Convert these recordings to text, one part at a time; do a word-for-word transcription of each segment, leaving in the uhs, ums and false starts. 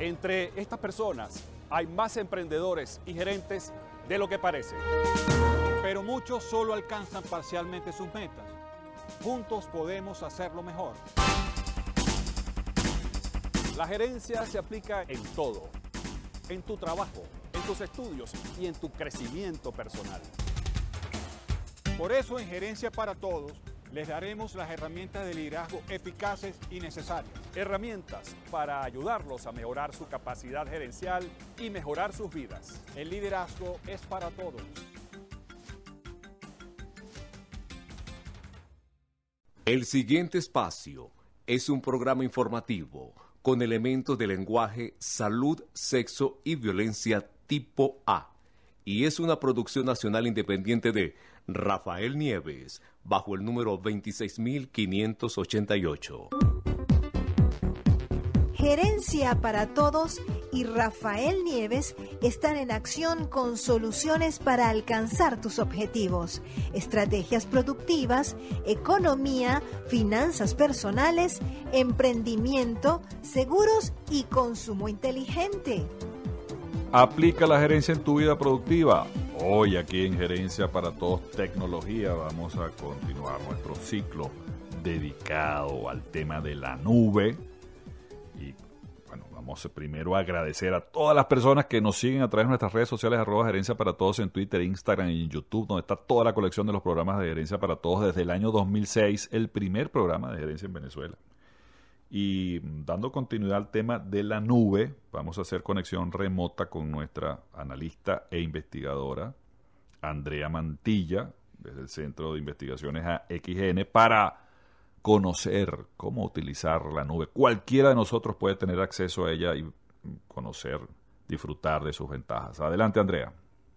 Entre estas personas hay más emprendedores y gerentes de lo que parece. Pero muchos solo alcanzan parcialmente sus metas. Juntos podemos hacerlo mejor. La gerencia se aplica en todo, en tu trabajo, en tus estudios y en tu crecimiento personal. Por eso en Gerencia para Todos les daremos las herramientas de liderazgo eficaces y necesarias. Herramientas para ayudarlos a mejorar su capacidad gerencial y mejorar sus vidas. El liderazgo es para todos. El siguiente espacio es un programa informativo con elementos de lenguaje, salud, sexo y violencia tipo A. Y es una producción nacional independiente de Rafael Nieves, bajo el número veintiséis mil quinientos ochenta y ocho. Gerencia para Todos y Rafael Nieves están en acción con soluciones para alcanzar tus objetivos, estrategias productivas, economía, finanzas personales, emprendimiento, seguros y consumo inteligente. Aplica la gerencia en tu vida productiva. Hoy aquí en Gerencia para Todos Tecnología vamos a continuar nuestro ciclo dedicado al tema de la nube. Y bueno, vamos primero a agradecer a todas las personas que nos siguen a través de nuestras redes sociales, arroba Gerencia para Todos en Twitter, Instagram y en YouTube, donde está toda la colección de los programas de Gerencia para Todos desde el año dos mil seis, el primer programa de gerencia en Venezuela. Y dando continuidad al tema de la nube, vamos a hacer conexión remota con nuestra analista e investigadora, Andrea Mantilla, desde el Centro de Investigaciones A X G N, para conocer cómo utilizar la nube. Cualquiera de nosotros puede tener acceso a ella y conocer, disfrutar de sus ventajas. Adelante, Andrea.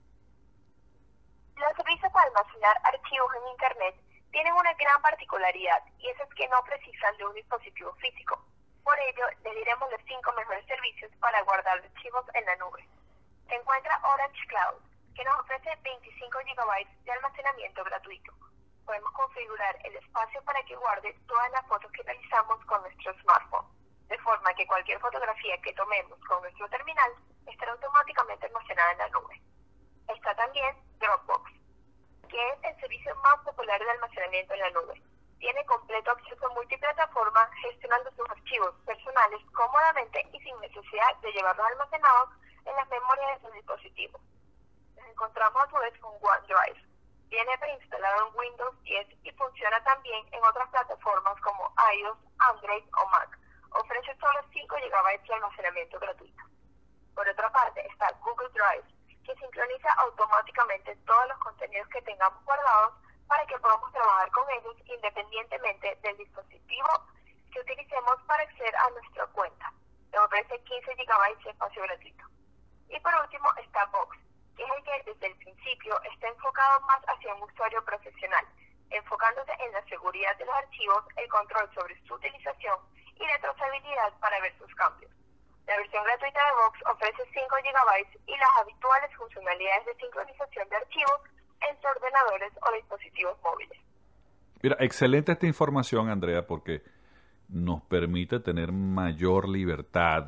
Los servicios para almacenar archivos en Internet tienen una gran particularidad, y esa es que no precisan de un dispositivo físico. Por ello, le diremos los cinco mejores servicios para guardar archivos en la nube. Se encuentra Orange Cloud, que nos ofrece veinticinco gigabytes de almacenamiento gratuito. Podemos configurar el espacio para que guarde todas las fotos que realizamos con nuestro smartphone, de forma que cualquier fotografía que tomemos con nuestro terminal estará automáticamente almacenada en la nube. Está también Dropbox, que es el servicio más popular de almacenamiento en la nube. Tiene completo acceso a multiplataforma, gestionando sus archivos personales cómodamente y sin necesidad de llevarlos almacenados en las memorias de sus dispositivos. Nos encontramos a su vez con OneDrive. Viene preinstalado en Windows diez y funciona también en otras plataformas como iOS, Android o Mac. Ofrece solo cinco gigabytes de almacenamiento gratuito. Por otra parte está Google Drive, que sincroniza automáticamente todos los contenidos que tengamos guardados para que podamos trabajar con ellos independientemente del dispositivo que utilicemos para acceder a nuestra cuenta. Nos ofrece quince gigabytes de espacio gratuito. Y por último está Box, que es el que desde el principio está enfocado más hacia un usuario profesional, enfocándose en la seguridad de los archivos, el control sobre su utilización y la trazabilidad para ver sus cambios. La versión gratuita de Box ofrece cinco gigabytes y las habituales funcionalidades de sincronización de archivos entre ordenadores o dispositivos móviles. Mira, excelente esta información, Andrea, porque nos permite tener mayor libertad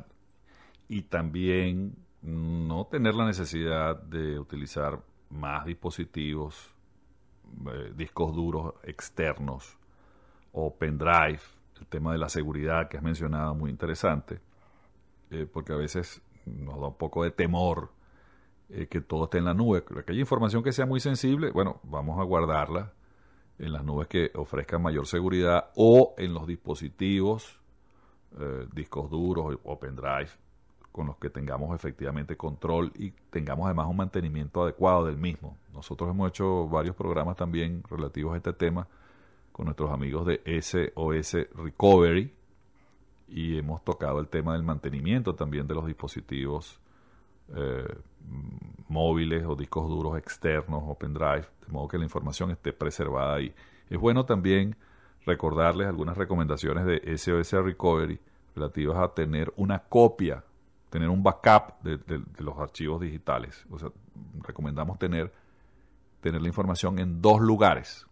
y también no tener la necesidad de utilizar más dispositivos, eh, discos duros externos o pendrive. El tema de la seguridad que has mencionado, muy interesante. Eh, porque a veces nos da un poco de temor eh, que todo esté en la nube. Aquella información que sea muy sensible, bueno, vamos a guardarla en las nubes que ofrezcan mayor seguridad o en los dispositivos, eh, discos duros o pendrive, con los que tengamos efectivamente control y tengamos además un mantenimiento adecuado del mismo. Nosotros hemos hecho varios programas también relativos a este tema con nuestros amigos de S O S Recovery, y hemos tocado el tema del mantenimiento también de los dispositivos eh, móviles o discos duros externos o pendrive, de modo que la información esté preservada ahí. Es bueno también recordarles algunas recomendaciones de S O S Recovery relativas a tener una copia, tener un backup de, de, de los archivos digitales. O sea, recomendamos tener, tener la información en dos lugares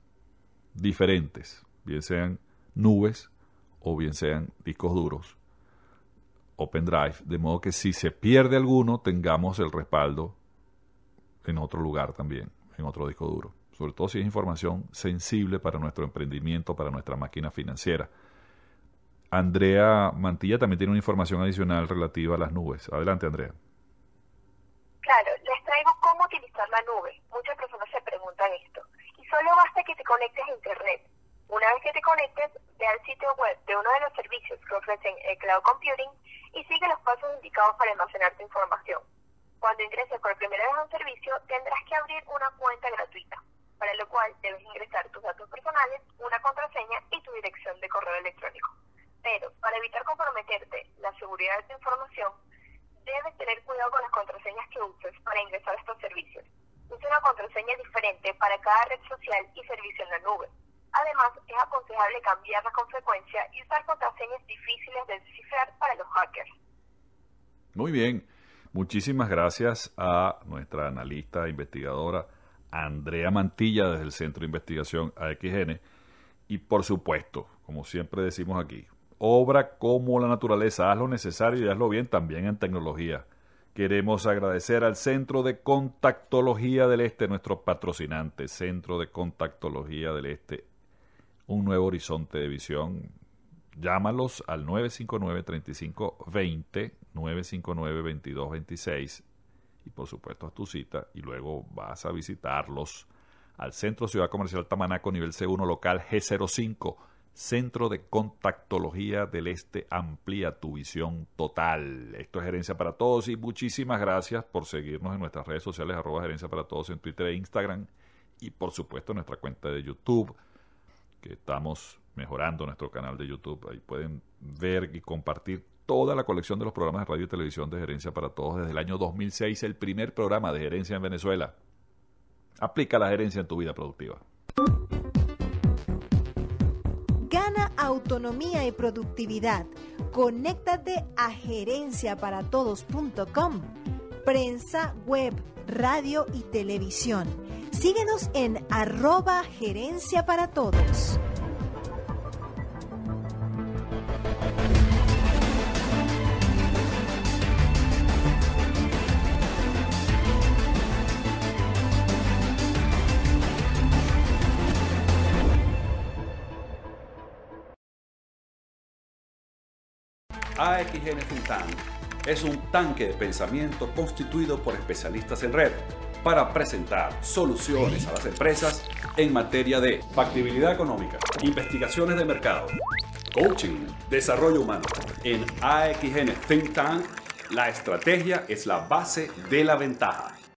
diferentes, bien sean nubes o bien sean discos duros, Open Drive, de modo que si se pierde alguno, tengamos el respaldo en otro lugar también, en otro disco duro. Sobre todo si es información sensible para nuestro emprendimiento, para nuestra máquina financiera. Andrea Mantilla también tiene una información adicional relativa a las nubes. Adelante, Andrea. Claro, les traigo cómo utilizar la nube. Muchas personas se preguntan esto. Y solo basta que te conectes a Internet. Una vez que te conectes, ve al sitio web de uno de los servicios que ofrecen el Cloud Computing y sigue los pasos indicados para almacenar tu información. Cuando ingreses por primera vez a un servicio, tendrás que abrir una cuenta gratuita, para lo cual debes ingresar tus datos personales, una contraseña y tu dirección de correo electrónico. Pero, para evitar comprometerte la seguridad de tu información, debes tener cuidado con las contraseñas que uses para ingresar a estos servicios. Usa una contraseña diferente para cada red social y servicio en la nube. Además, es aconsejable cambiarla con frecuencia y usar contraseñas difíciles de descifrar para los hackers. Muy bien. Muchísimas gracias a nuestra analista e investigadora Andrea Mantilla desde el Centro de Investigación A X N. Y por supuesto, como siempre decimos aquí, obra como la naturaleza, haz lo necesario y hazlo bien también en tecnología. Queremos agradecer al Centro de Contactología del Este, nuestro patrocinante, Centro de Contactología del Este, un nuevo horizonte de visión. Llámalos al nueve cinco nueve, tres cinco dos cero, nueve cinco nueve, veintidós veintiséis y por supuesto a tu cita y luego vas a visitarlos al Centro Ciudad Comercial Tamanaco, nivel C uno, local G cero cinco, Centro de Contactología del Este, amplía tu visión total. Esto es Gerencia para Todos y muchísimas gracias por seguirnos en nuestras redes sociales, arroba Gerencia para Todos en Twitter e Instagram y por supuesto en nuestra cuenta de YouTube, que estamos mejorando nuestro canal de YouTube. Ahí pueden ver y compartir toda la colección de los programas de radio y televisión de Gerencia para Todos desde el año dos mil seis, el primer programa de gerencia en Venezuela. Aplica la gerencia en tu vida productiva. Gana autonomía y productividad. Conéctate a gerencia para todos punto com. Prensa, web, radio y televisión. Síguenos en arroba gerencia para todos. A X N Think Tank es un tanque de pensamiento constituido por especialistas en red para presentar soluciones a las empresas en materia de factibilidad económica, investigaciones de mercado, coaching, desarrollo humano. En A X N Think Tank, la estrategia es la base de la ventaja.